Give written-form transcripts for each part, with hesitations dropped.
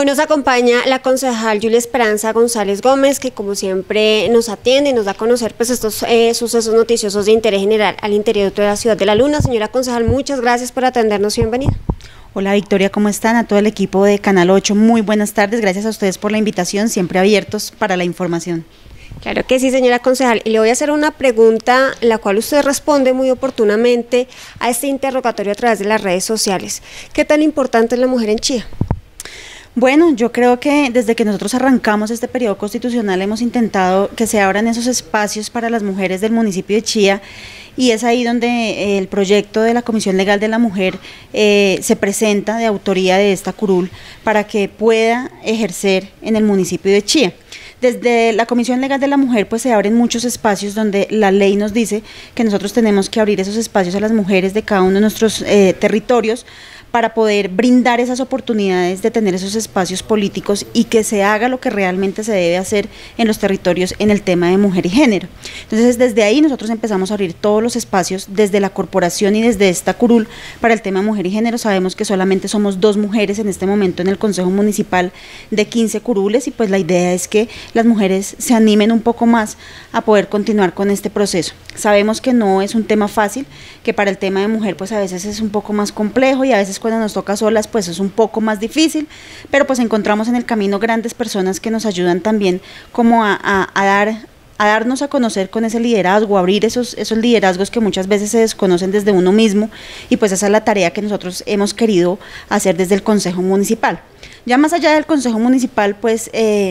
Hoy nos acompaña la concejal Julia Esperanza González Gómez, que como siempre nos atiende y nos da a conocer pues estos sucesos noticiosos de interés general al interior de la ciudad de La Luna. Señora concejal, muchas gracias por atendernos y bienvenida. Hola Victoria, ¿cómo están? A todo el equipo de Canal 8, muy buenas tardes, gracias a ustedes por la invitación, siempre abiertos para la información. Claro que sí, señora concejal, y le voy a hacer una pregunta, la cual usted responde muy oportunamente a este interrogatorio a través de las redes sociales. ¿Qué tan importante es la mujer en Chía? Bueno, yo creo que desde que nosotros arrancamos este periodo constitucional hemos intentado que se abran esos espacios para las mujeres del municipio de Chía, y es ahí donde el proyecto de la Comisión Legal de la Mujer se presenta de autoría de esta curul para que pueda ejercer en el municipio de Chía. Desde la Comisión Legal de la Mujer pues se abren muchos espacios donde la ley nos dice que nosotros tenemos que abrir esos espacios a las mujeres de cada uno de nuestros territorios para poder brindar esas oportunidades de tener esos espacios políticos y que se haga lo que realmente se debe hacer en los territorios en el tema de mujer y género. Entonces desde ahí nosotros empezamos a abrir todos los espacios desde la corporación y desde esta curul para el tema de mujer y género. Sabemos que solamente somos 2 mujeres en este momento en el Consejo Municipal de 15 curules, y pues la idea es que las mujeres se animen un poco más a poder continuar con este proceso. Sabemos que no es un tema fácil, que para el tema de mujer pues a veces es un poco más complejo y a veces cuando nos toca solas pues es un poco más difícil, pero pues encontramos en el camino grandes personas que nos ayudan también como a darnos a conocer con ese liderazgo, a abrir esos liderazgos que muchas veces se desconocen desde uno mismo, y pues esa es la tarea que nosotros hemos querido hacer desde el Consejo Municipal. Ya más allá del Consejo Municipal pues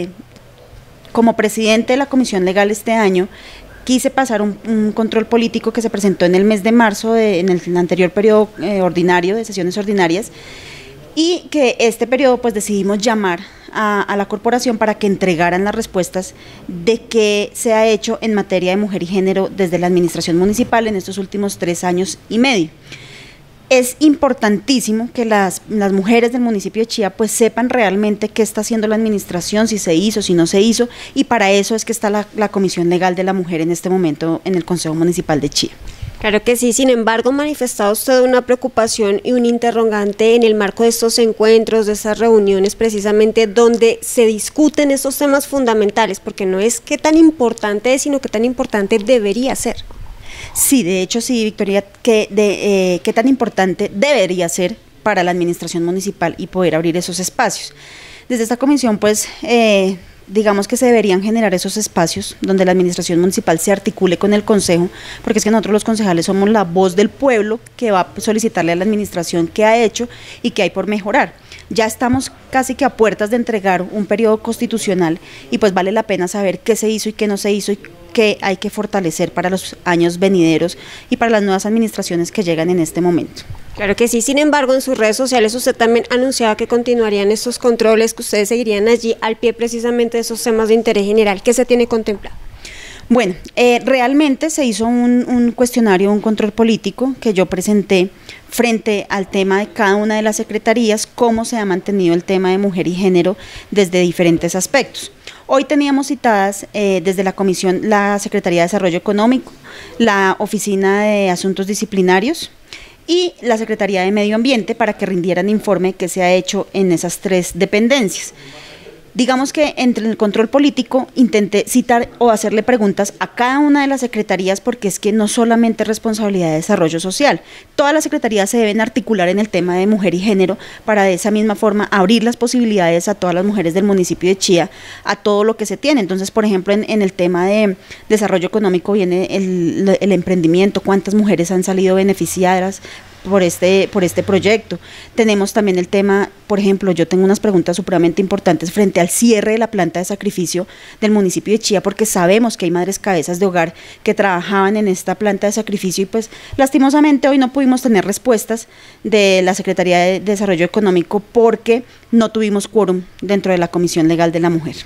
como presidente de la Comisión Legal este año, quise pasar un control político que se presentó en el mes de marzo, en el anterior periodo ordinario, de sesiones ordinarias, y que este periodo pues decidimos llamar a la corporación para que entregaran las respuestas de qué se ha hecho en materia de mujer y género desde la administración municipal en estos últimos 3 años y medio. Es importantísimo que las mujeres del municipio de Chía pues sepan realmente qué está haciendo la administración, si se hizo, si no se hizo, y para eso es que está la Comisión Legal de la Mujer en este momento en el Consejo Municipal de Chía. Claro que sí, sin embargo, ha manifestado usted una preocupación y un interrogante en el marco de estos encuentros, de estas reuniones precisamente donde se discuten estos temas fundamentales, porque no es qué tan importante es, sino qué tan importante debería ser. Sí, de hecho sí, Victoria, qué tan importante debería ser para la administración municipal y poder abrir esos espacios. Desde esta comisión pues digamos que se deberían generar esos espacios donde la administración municipal se articule con el consejo, porque es que nosotros los concejales somos la voz del pueblo que va a solicitarle a la administración qué ha hecho y qué hay por mejorar. Ya estamos casi que a puertas de entregar un periodo constitucional y pues vale la pena saber qué se hizo y qué no se hizo y qué hay que fortalecer para los años venideros y para las nuevas administraciones que llegan en este momento. Claro que sí, sin embargo en sus redes sociales usted también anunciaba que continuarían estos controles, que ustedes seguirían allí al pie precisamente de esos temas de interés general. ¿Qué se tiene contemplado? Bueno, realmente se hizo un cuestionario, un control político que yo presenté frente al tema de cada una de las secretarías, cómo se ha mantenido el tema de mujer y género desde diferentes aspectos. Hoy teníamos citadas desde la comisión la Secretaría de Desarrollo Económico, la Oficina de Asuntos Disciplinarios y la Secretaría de Medio Ambiente para que rindieran informe que se ha hecho en esas 3 dependencias. Digamos que entre el control político intenté citar o hacerle preguntas a cada una de las secretarías, porque es que no solamente es responsabilidad de desarrollo social, todas las secretarías se deben articular en el tema de mujer y género para de esa misma forma abrir las posibilidades a todas las mujeres del municipio de Chía, a todo lo que se tiene. Entonces, por ejemplo, en el tema de desarrollo económico viene el emprendimiento, cuántas mujeres han salido beneficiadas por este proyecto. Tenemos también el tema, por ejemplo, yo tengo unas preguntas supremamente importantes frente al cierre de la planta de sacrificio del municipio de Chía, porque sabemos que hay madres cabezas de hogar que trabajaban en esta planta de sacrificio y pues lastimosamente hoy no pudimos tener respuestas de la Secretaría de Desarrollo Económico porque no tuvimos quórum dentro de la Comisión Legal de la Mujer.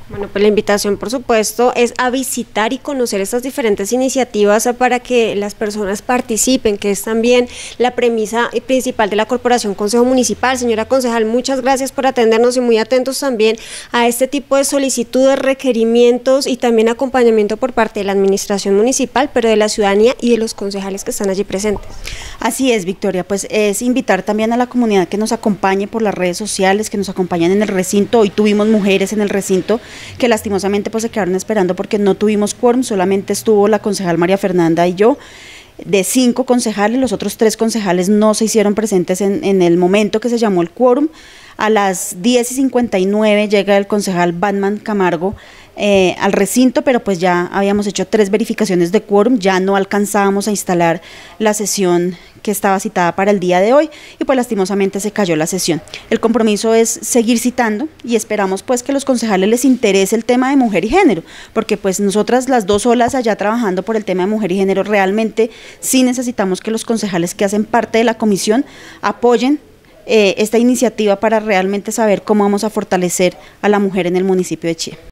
Bueno, pues la invitación, por supuesto, es a visitar y conocer estas diferentes iniciativas para que las personas participen, que es también la premisa principal de la Corporación Consejo Municipal. Señora concejal, muchas gracias por atendernos y muy atentos también a este tipo de solicitudes, requerimientos y también acompañamiento por parte de la Administración Municipal, pero de la ciudadanía y de los concejales que están allí presentes. Así es, Victoria, pues es invitar también a la comunidad que nos acompañe por las redes sociales, que nos acompañen en el recinto. Hoy tuvimos mujeres en el recinto que lastimosamente pues se quedaron esperando porque no tuvimos quórum, solamente estuvo la concejal María Fernanda y yo. De 5 concejales, los otros 3 concejales no se hicieron presentes en el momento que se llamó el quórum. A las 10:59 llega el concejal Batman Camargo al recinto, pero pues ya habíamos hecho 3 verificaciones de quórum, ya no alcanzábamos a instalar la sesión que estaba citada para el día de hoy y pues lastimosamente se cayó la sesión. El compromiso es seguir citando y esperamos pues que a los concejales les interese el tema de mujer y género, porque pues nosotras las 2 solas allá trabajando por el tema de mujer y género, realmente sí necesitamos que los concejales que hacen parte de la comisión apoyen esta iniciativa para realmente saber cómo vamos a fortalecer a la mujer en el municipio de Chía.